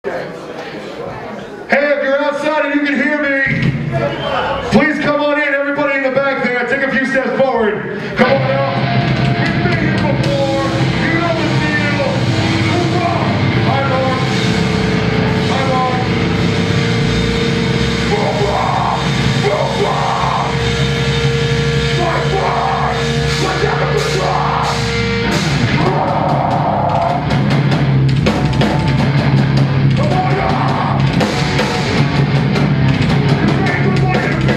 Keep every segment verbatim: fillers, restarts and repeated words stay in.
Hey, if you're outside and you can hear me, please come on in. Everybody in the back there, take a few steps forward. Come on out. We've been here before. You know the deal. Hoorah! Hi, Lord. Hi, Lord. Hoorah! Hoorah! Fight, fight! Let's have a good time! Come on up! You ready to play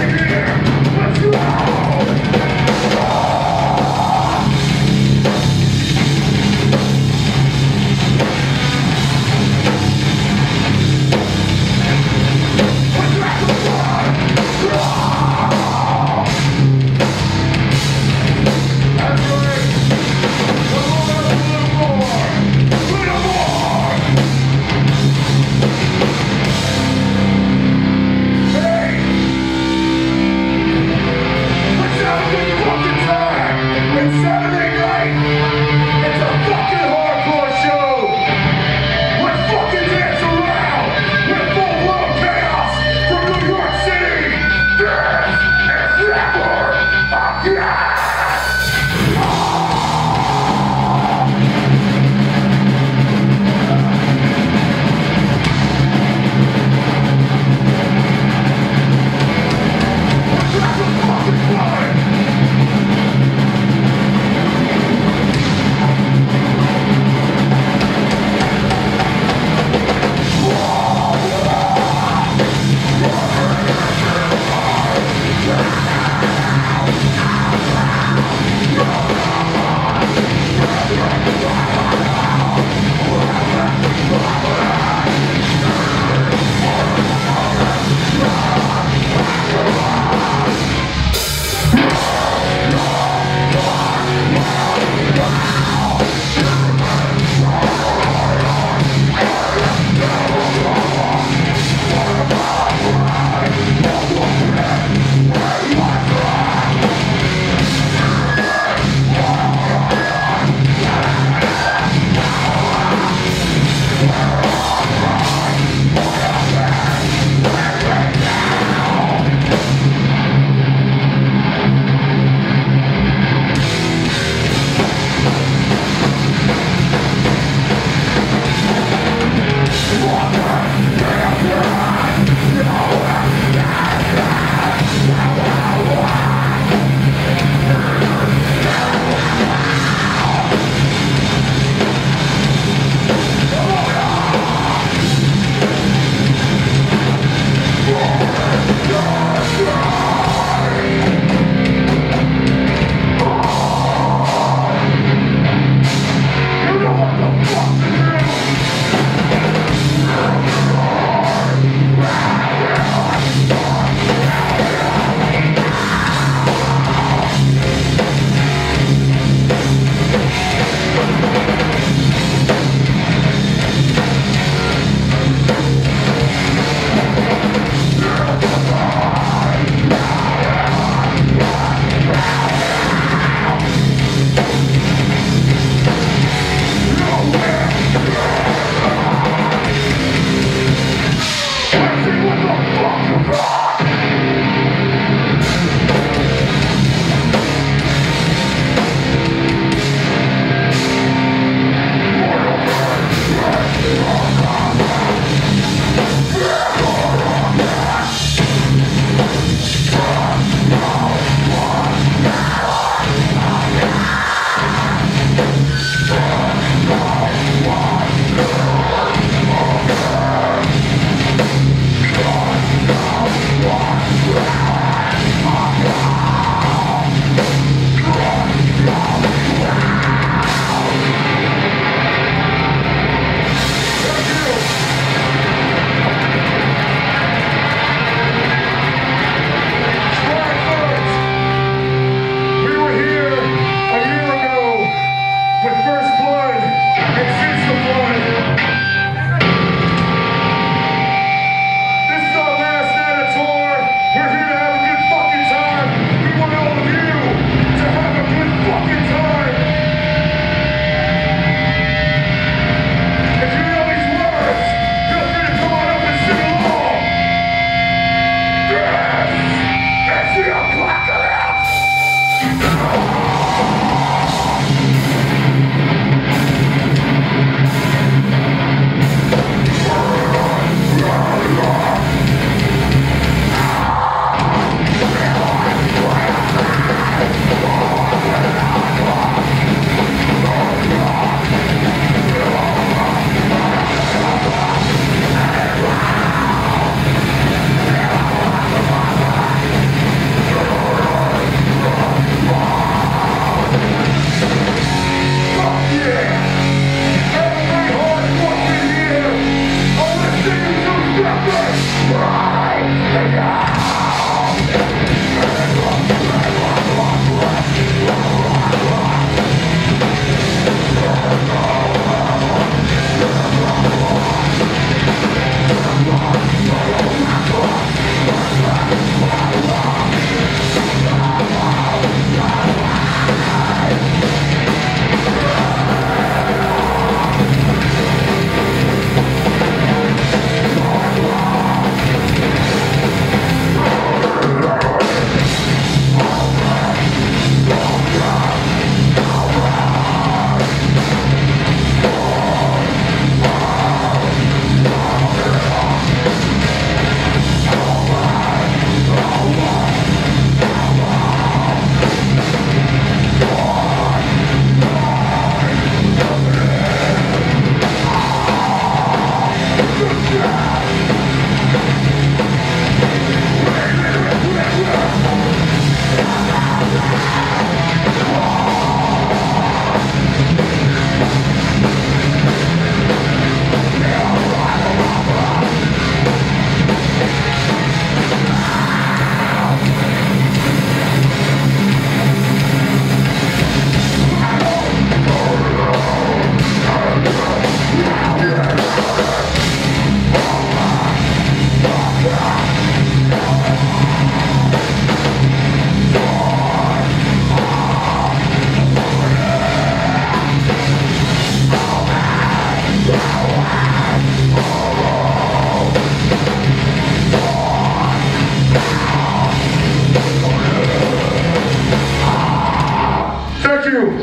Thank you.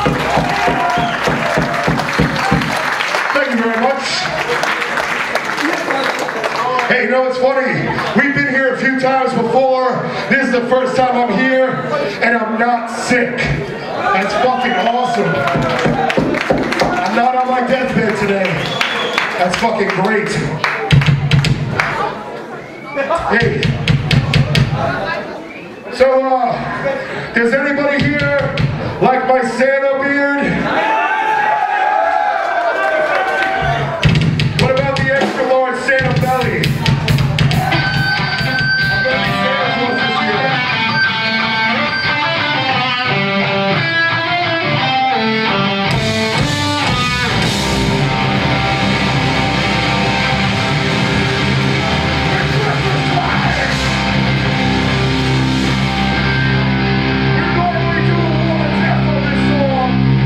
Thank you very much. Hey, you know what's funny? We've been here a few times before. This is the first time I'm here, and I'm not sick. That's fucking awesome. I'm not on my deathbed today. That's fucking great. Hey. So, uh, does anybody here like my Santa beard? What about the extra large Santa belly? I'm gonna be Santa Claus this year. We normally do a one death on this song.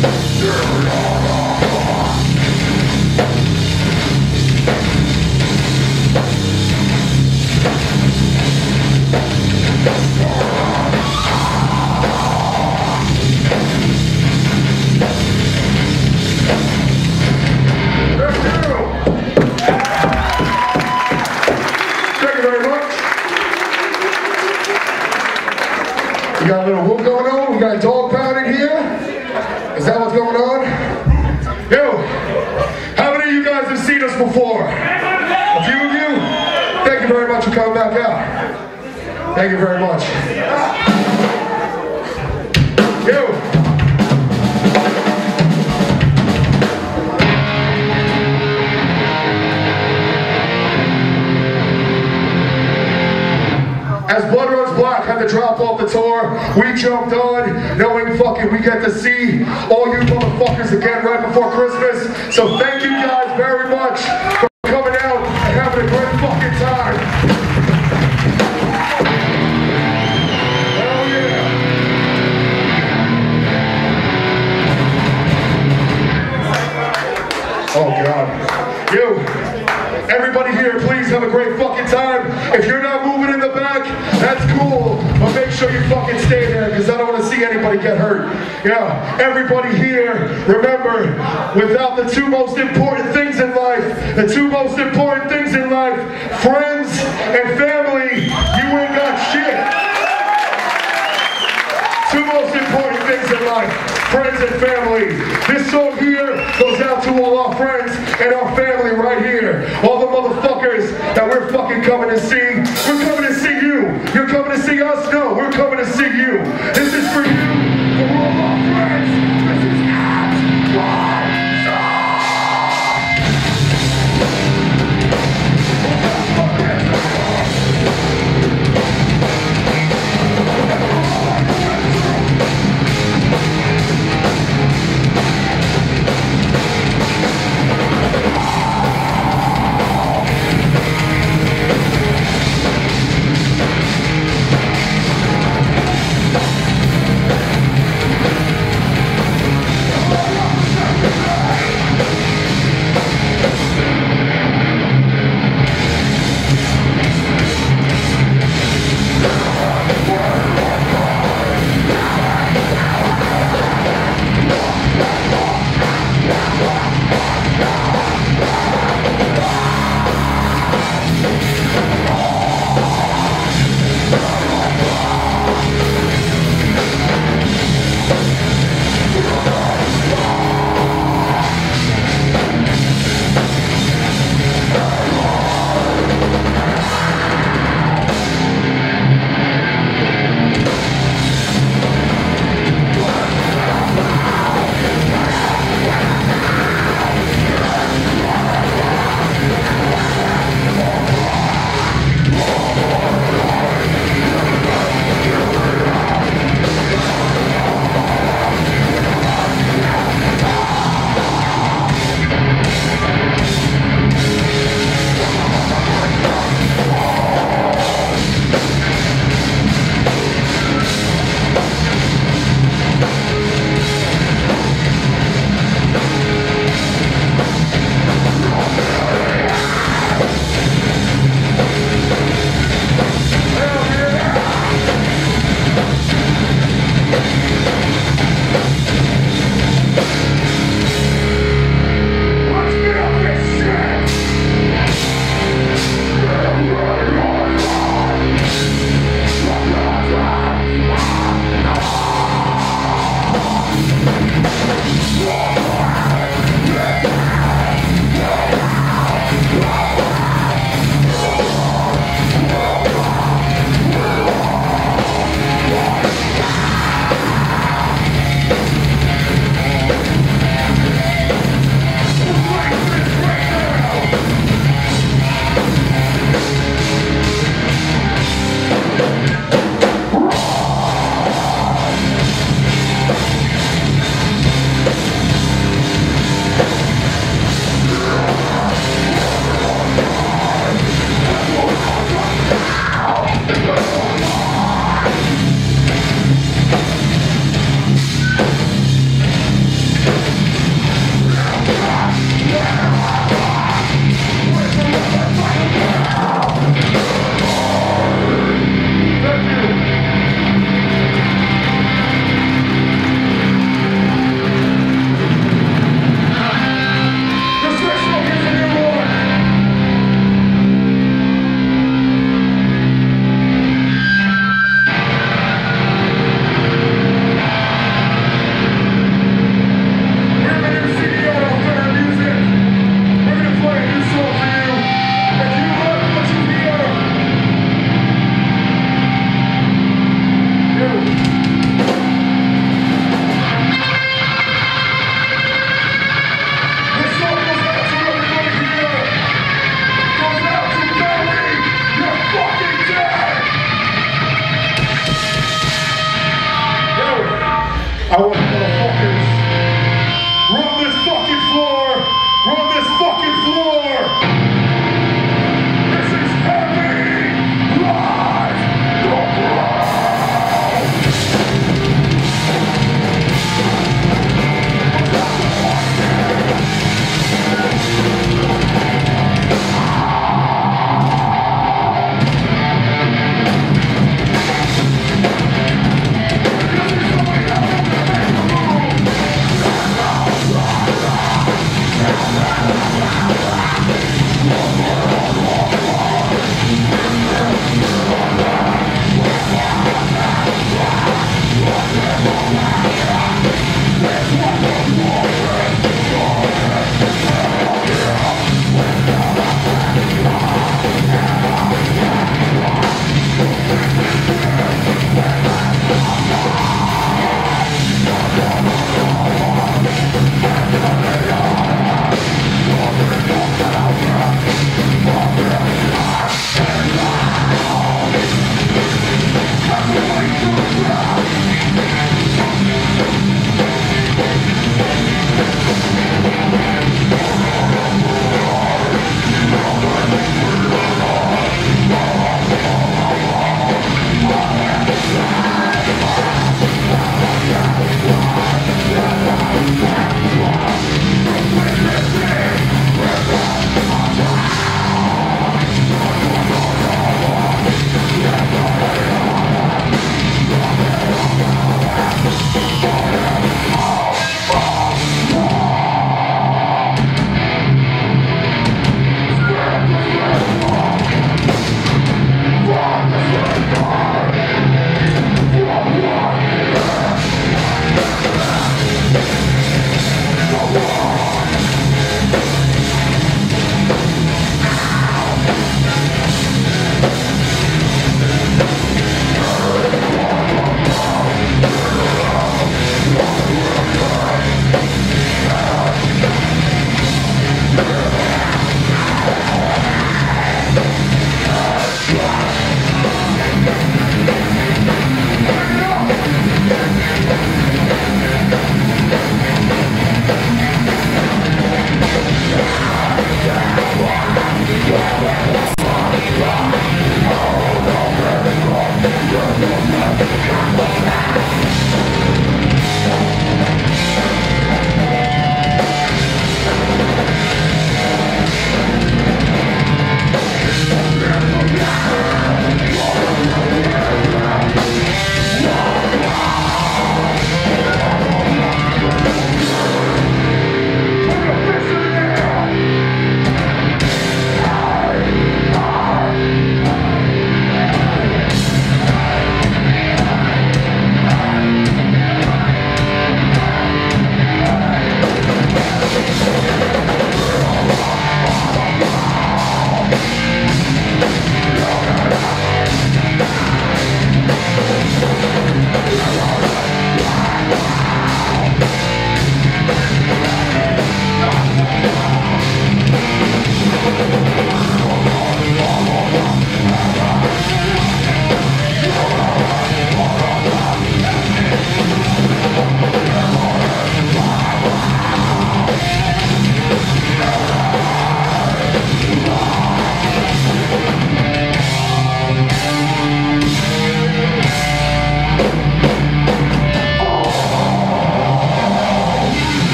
We got a little whoop going on. We got a dog pound in here. Is that what's going on? Yo, how many of you guys have seen us before? A few of you? Thank you very much for coming back out. Thank you very much. Yo. As Blood Runs Black had to drop off the tour, we jumped on, knowing fucking we get to see all you motherfuckers again right before Christmas. So thank you guys very much for coming out and having a great fucking time. Hell yeah. Oh God. You, everybody here, please have a great fucking time. If you're not moving in the back, that's cool, but make sure you fucking stay there because I don't want to see anybody get hurt. Yeah, everybody here, remember, without the two most important things in life, the two most important things in life, friends and family, you ain't got shit. Two most important things in life, friends and family. This song here goes out to all our friends and our family right here. All the motherfuckers that we're fucking coming to see. We're coming to see you. You're coming to see us? No, we're coming to see you. This is for you, for all our friends. This is Act One Song.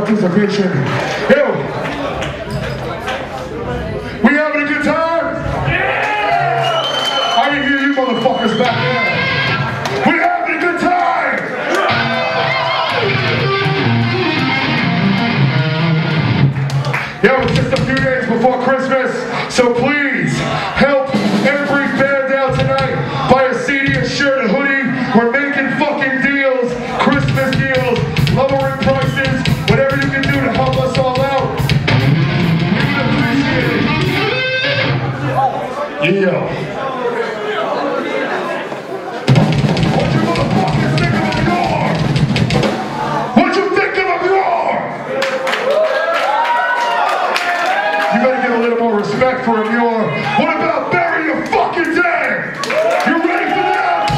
is a bitchin'. Yo, we having a good time? Yeah! I can hear you motherfuckers back there. We having a good time! Yo, it's just a few days before Christmas, so please help every band out tonight. Buy a C D, a shirt, a hoodie. We're making fucking deals, Christmas deals, lowering prices, whatever you can do to help us all out. We would appreciate it. Yeah. What you motherfuckers think of a Muir? What you think of a Muir? You better get a little more respect for a Muir. What about bury your fucking dead? You ready for that?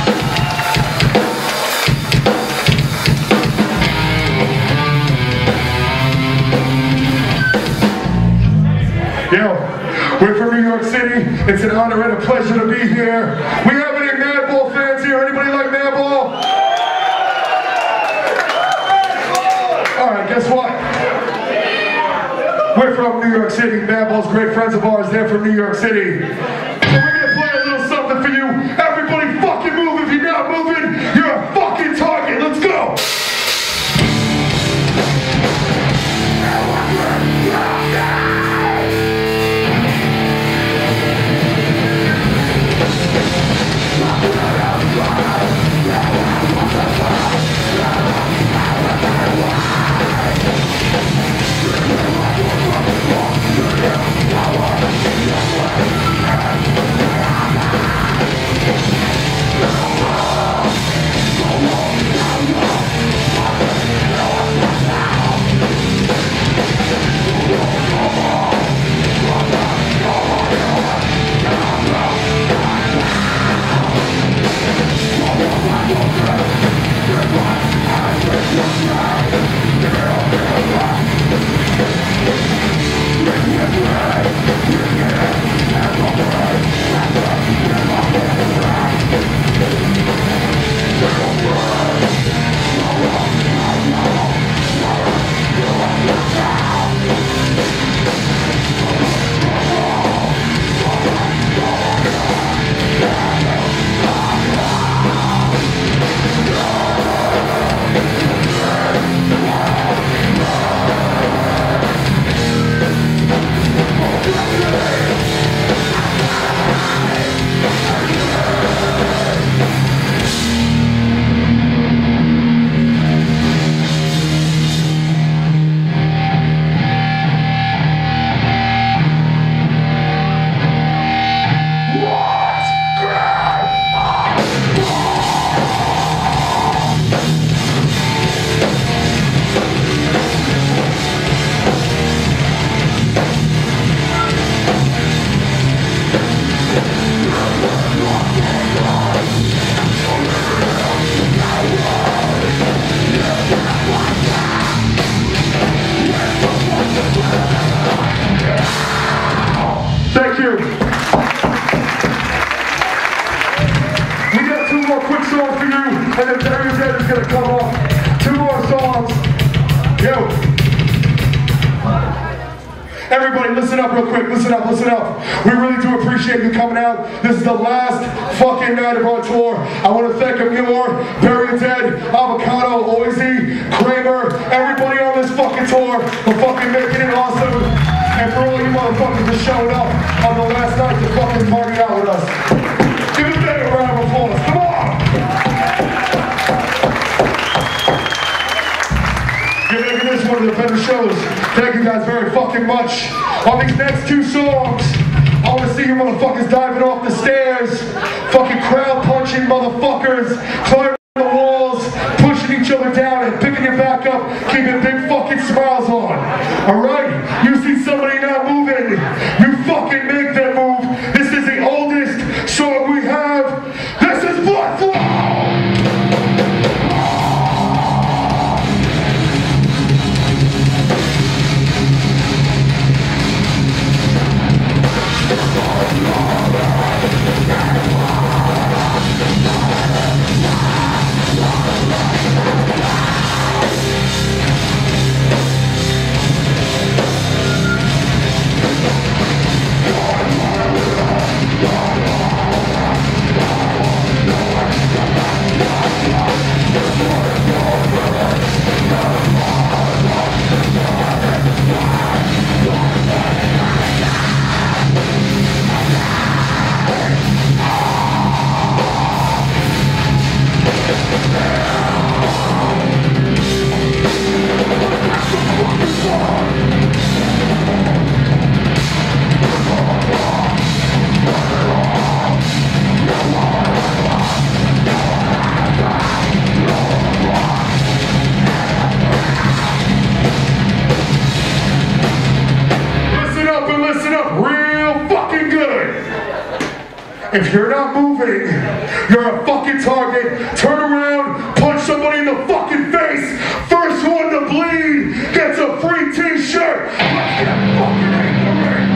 Yo, we're from New York City. It's an honor and a pleasure to be here. We have any Madball fans here? Anybody like Madball? All right, guess what? We're from New York City. Madball's great friends of ours. They're from New York City. So we're gonna play a little something for you. Everybody fucking move. If you're not moving, you're a fucking target. Let's go. Thank you. We got two more quick songs for you, and then Barry Dead is going to come up. Two more songs. Yo. Everybody, listen up real quick. Listen up, listen up. We really do appreciate you coming out. This is the last fucking night of our tour. I want to thank Muir, Barry Dead, Avocado, Oisey, Kramer, everybody on this fucking tour for fucking making it awesome. And for all you motherfuckers that showed up on the last night to fucking party out with us. Give it a big round of applause. Come on! You're making this one of the better shows. Thank you guys very fucking much. On these next two songs, I want to see you motherfuckers diving off the stairs, fucking crowd punching motherfuckers, climbing the walls, pushing each other down and picking you back up, keeping big fucking smiles on. Alright? You see somebody not moving, you fucking make them move. This is the oldest song we have. This is Blood Flow! If you're not moving, you're a fucking target. Turn around, punch somebody in the fucking face. First one to bleed gets a free t-shirt. Let's get fucking ignorant.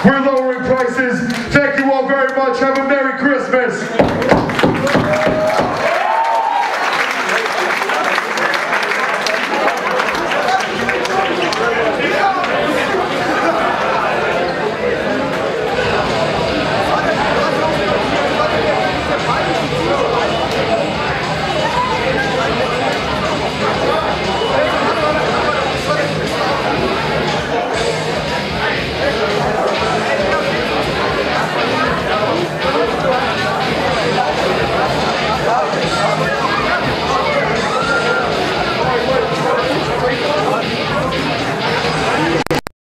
We're